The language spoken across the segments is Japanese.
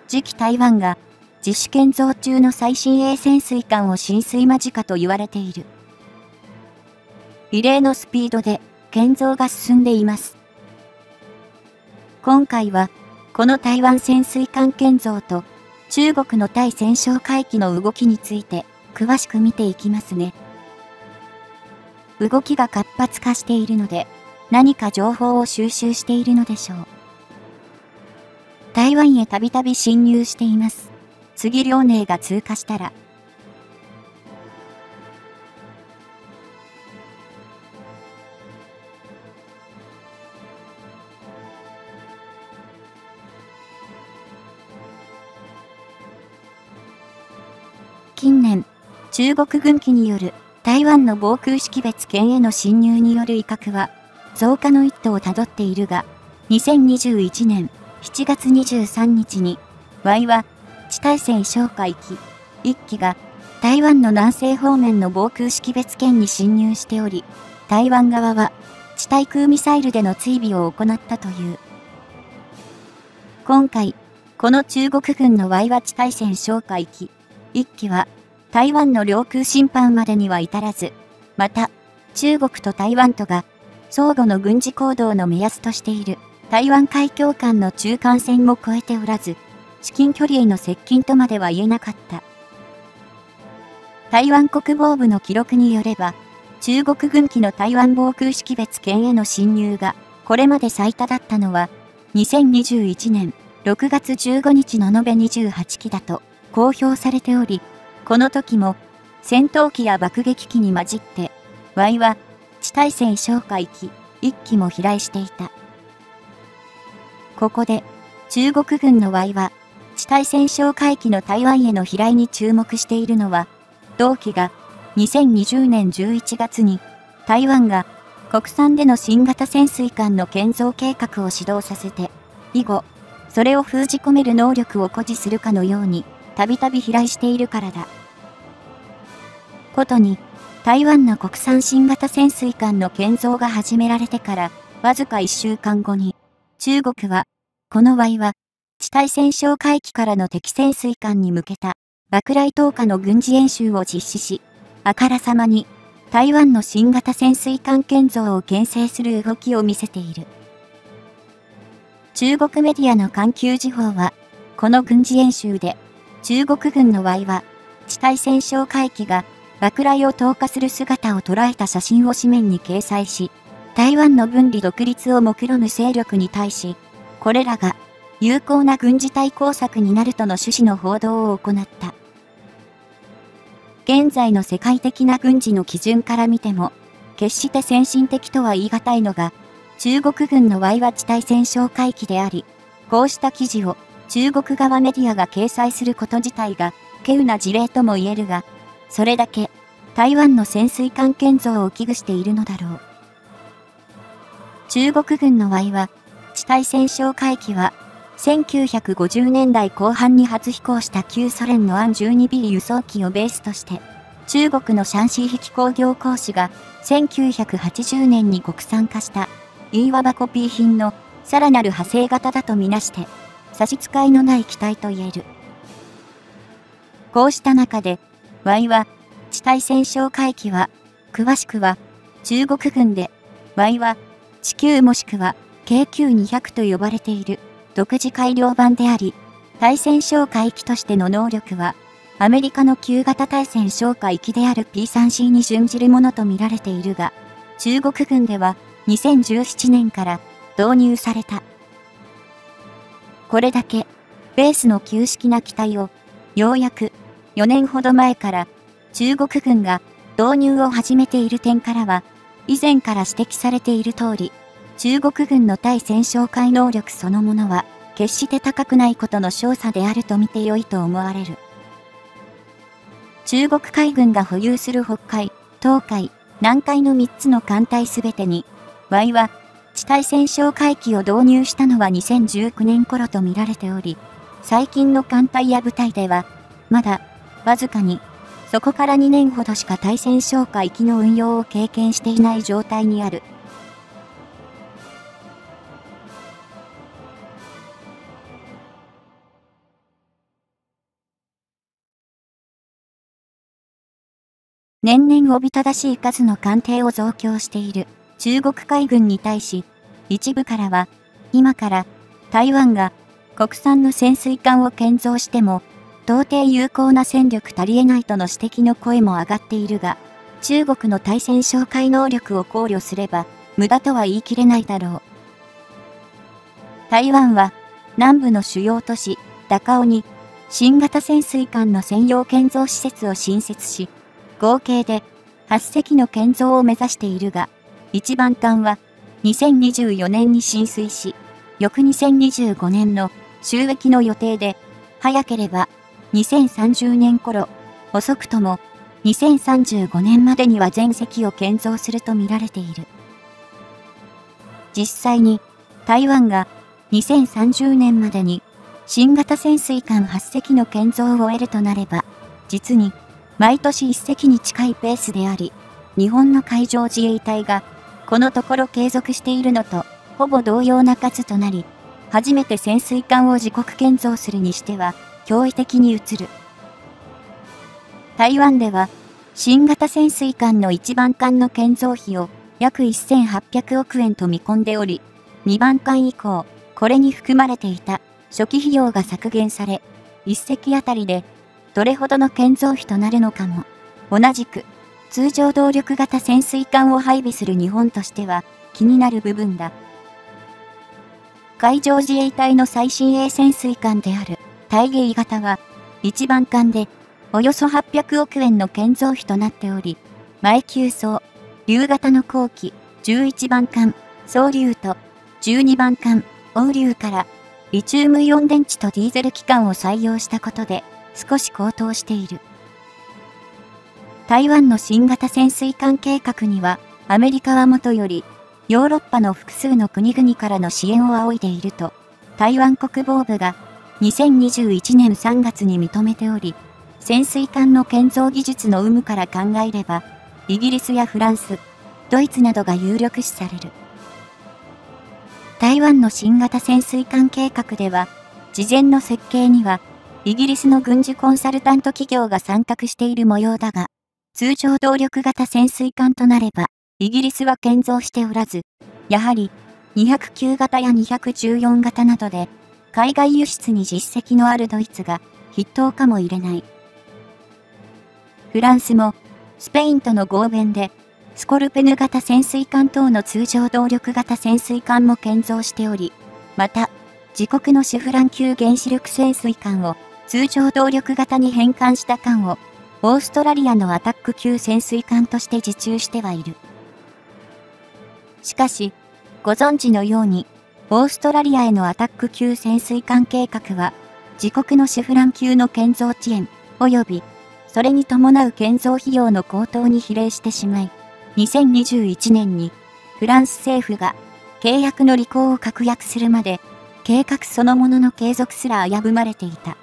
次期台湾が自主建造中の最新鋭潜水艦を進水間近と言われている。異例のスピードで建造が進んでいます。今回は、この台湾潜水艦建造と中国の対潜哨海域の動きについて詳しく見ていきますね。動きが活発化しているので、何か情報を収集しているのでしょう。台湾へたびたび侵入しています。次遼寧が通過したら、近年、中国軍機による台湾の防空識別圏への侵入による威嚇は増加の一途をたどっているが、2021年7月23日に、Yは地対潜哨海機1機が台湾の南西方面の防空識別圏に侵入しており、台湾側は地対空ミサイルでの追尾を行ったという。今回、この中国軍の Y は地対潜哨海機1機は台湾の領空侵犯までには至らず、また中国と台湾とが相互の軍事行動の目安としている台湾海峡間の中間線も越えておらず、至近距離への接近とまでは言えなかった。台湾国防部の記録によれば、中国軍機の台湾防空識別圏への侵入がこれまで最多だったのは、2021年6月15日の延べ28機だと公表されており、この時も戦闘機や爆撃機に混じって、Y は地対潜哨海機1機も飛来していた。ここで中国軍の Y は地対潜哨海機の台湾への飛来に注目しているのは、同機が2020年11月に台湾が国産での新型潜水艦の建造計画を始動させて、以後、それを封じ込める能力を誇示するかのように、たびたび飛来しているからだ。ことに、台湾の国産新型潜水艦の建造が始められてから、わずか1週間後に、中国は、この Y は、地対潜哨海域からの敵潜水艦に向けた、爆雷投下の軍事演習を実施し、あからさまに、台湾の新型潜水艦建造を牽制する動きを見せている。中国メディアの環球時報は、この軍事演習で、中国軍の Y は、地対潜哨海域が爆雷を投下する姿を捉えた写真を紙面に掲載し、台湾の分離独立を目論む勢力に対し、これらが有効な軍事対抗策になるとの趣旨の報道を行った。現在の世界的な軍事の基準から見ても、決して先進的とは言い難いのが、中国軍の Y は地対潜哨海域であり、こうした記事を中国側メディアが掲載すること自体が、稀有な事例とも言えるが、それだけ台湾の潜水艦建造を危惧しているのだろう。中国軍の Y は、地対潜哨海域は、1950年代後半に初飛行した旧ソ連のアン 12B 輸送機をベースとして、中国のシャンシー飛機工業公司が1980年に国産化したいわばコピー品のさらなる派生型だとみなして、差し支えのない機体と言える。こうした中で、Y は地対潜哨海域は、詳しくは中国軍で Y は地球もしくは KQ200 と呼ばれている独自改良版であり、対潜哨海域としての能力は、アメリカの旧型対潜哨海域である P3C に準じるものとみられているが、中国軍では2017年から導入された。これだけ、ベースの旧式な機体を、ようやく4年ほど前から中国軍が導入を始めている点からは、以前から指摘されている通り、中国軍の対潜哨戒能力そのものは、決して高くないことの証左であると見てよいと思われる。中国海軍が保有する北海、東海、南海の3つの艦隊すべてに、Y は地対潜哨海域を導入したのは2019年頃と見られており、最近の艦隊や部隊では、まだ、わずかに、そこから2年ほどしか対潜哨海域の運用を経験していない状態にある。 年々おびただしい数の艦艇を増強している中国海軍に対し、一部からは、今から台湾が国産の潜水艦を建造しても、到底有効な戦力足り得ないとの指摘の声も上がっているが、中国の対潜哨戒能力を考慮すれば、無駄とは言い切れないだろう。台湾は、南部の主要都市、高雄に、新型潜水艦の専用建造施設を新設し、合計で8隻の建造を目指しているが、一番艦は2024年に進水し、翌2025年の就役の予定で、早ければ2030年頃、遅くとも2035年までには全隻を建造すると見られている。実際に台湾が2030年までに新型潜水艦8隻の建造を終えるとなれば、実に毎年1隻に近いペースであり、日本の海上自衛隊がこのところ継続しているのとほぼ同様な数となり、初めて潜水艦を自国建造するにしては驚異的に映る。台湾では新型潜水艦の1番艦の建造費を約1800億円と見込んでおり、2番艦以降、これに含まれていた初期費用が削減され、1隻あたりでどれほどの建造費となるのかも。同じく通常動力型潜水艦を配備する日本としては気になる部分だ。海上自衛隊の最新鋭潜水艦である大鯨型は1番艦でおよそ800億円の建造費となっており、前級層、竜型の後期11番艦、双竜と12番艦、王竜からリチウムイオン電池とディーゼル機関を採用したことで少し高騰している。台湾の新型潜水艦計画にはアメリカはもとよりヨーロッパの複数の国々からの支援を仰いでいると台湾国防部が2021年3月に認めており、潜水艦の建造技術の有無から考えればイギリスやフランス、ドイツなどが有力視される。台湾の新型潜水艦計画では、事前の設計には、イギリスの軍事コンサルタント企業が参画している模様だが、通常動力型潜水艦となれば、イギリスは建造しておらず、やはり、209型や214型などで、海外輸出に実績のあるドイツが筆頭かもしれない。フランスも、スペインとの合弁で、スコルペヌ型潜水艦等の通常動力型潜水艦も建造しており、また、自国のシュフラン級原子力潜水艦を通常動力型に変換した艦を、オーストラリアのアタック級潜水艦として受注してはいる。しかし、ご存知のように、オーストラリアへのアタック級潜水艦計画は、自国のシュフラン級の建造遅延、及び、それに伴う建造費用の高騰に比例してしまい、2021年にフランス政府が契約の履行を確約するまで計画そのものの継続すら危ぶまれていた。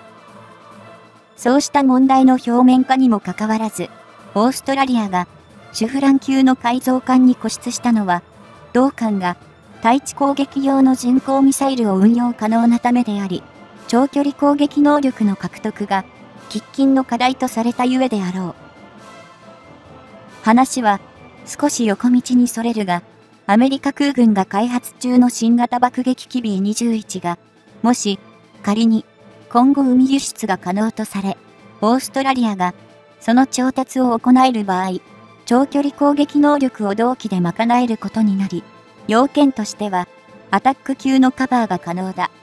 そうした問題の表面化にもかかわらず、オーストラリアがシュフラン級の改造艦に固執したのは、同艦が対地攻撃用の巡航ミサイルを運用可能なためであり、長距離攻撃能力の獲得が喫緊の課題とされたゆえであろう。話は少し横道にそれるが、アメリカ空軍が開発中の新型爆撃機 B21 が、もし仮に今後海輸出が可能とされ、オーストラリアがその調達を行える場合、長距離攻撃能力を同機で賄えることになり、要件としてはアタック級のカバーが可能だ。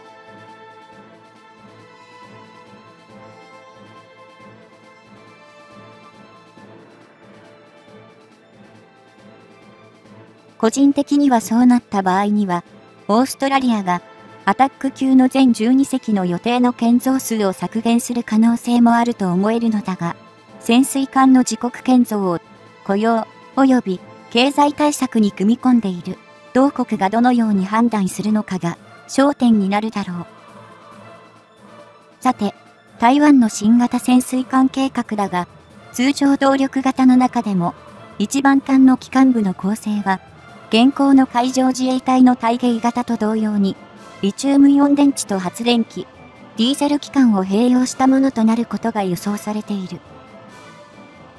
個人的にはそうなった場合には、オーストラリアがアタック級の全12隻の予定の建造数を削減する可能性もあると思えるのだが、潜水艦の自国建造を雇用及び経済対策に組み込んでいる同国がどのように判断するのかが焦点になるだろう。さて、台湾の新型潜水艦計画だが、通常動力型の中でも一番艦の機関部の構成は、現行の海上自衛隊の大鯨型と同様に、リチウムイオン電池と発電機、ディーゼル機関を併用したものとなることが予想されている。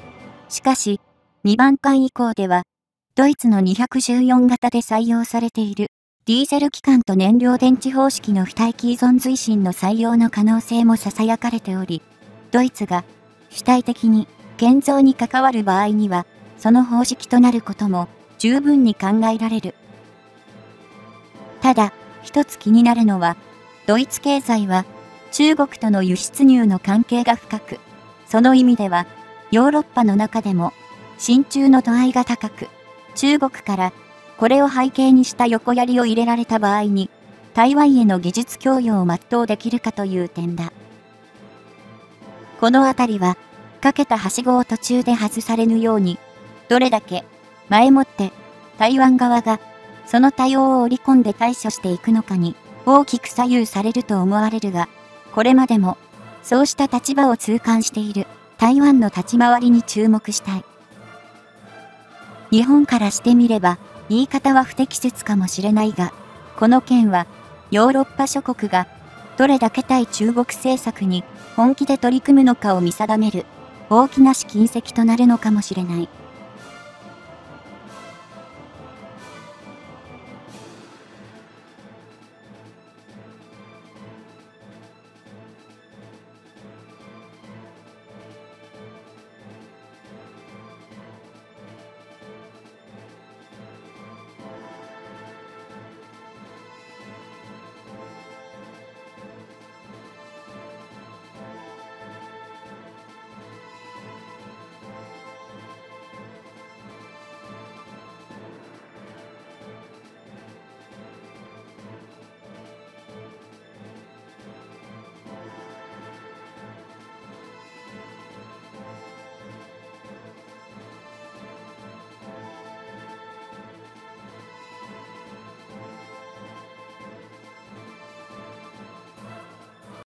しかし、2番艦以降では、ドイツの214型で採用されているディーゼル機関と燃料電池方式の不待機依存推進の採用の可能性も囁かれており、ドイツが主体的に建造に関わる場合には、その方式となることも十分に考えられる。ただ、一つ気になるのは、ドイツ経済は中国との輸出入の関係が深く、その意味ではヨーロッパの中でも進駐の度合いが高く、中国からこれを背景にした横槍を入れられた場合に、台湾への技術供与を全うできるかという点だ。このあたりは、かけたはしごを途中で外されぬように、どれだけ前もって台湾側がその対応を織り込んで対処していくのかに大きく左右されると思われるが、これまでもそうした立場を痛感している台湾の立ち回りに注目したい。日本からしてみれば言い方は不適切かもしれないが、この件はヨーロッパ諸国がどれだけ対中国政策に本気で取り組むのかを見定める大きな試金石となるのかもしれない。